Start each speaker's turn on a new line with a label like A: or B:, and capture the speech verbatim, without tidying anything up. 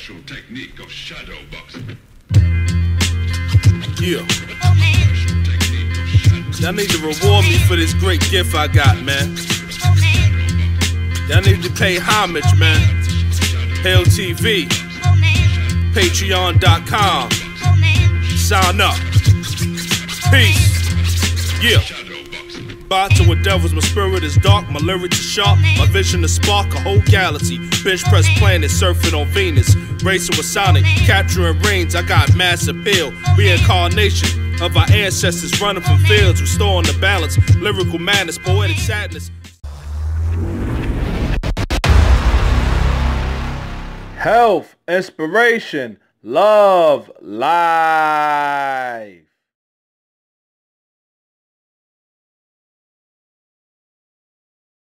A: special technique of shadow boxing.
B: Yeah. Y'all need to reward me for this great gift I got, man. Y'all need to pay homage, man. Hail T V, Patreon dot com. Sign up. Peace. Yeah. Boxing with devils, my spirit is dark, my lyrics are sharp, my vision is spark a whole galaxy. Bench press planet, surfing on Venus, racing with Sonic, capturing rings. I got mass appeal, reincarnation of our ancestors, running from fields, restoring the balance, lyrical madness, poetic sadness. Health, inspiration, love, life.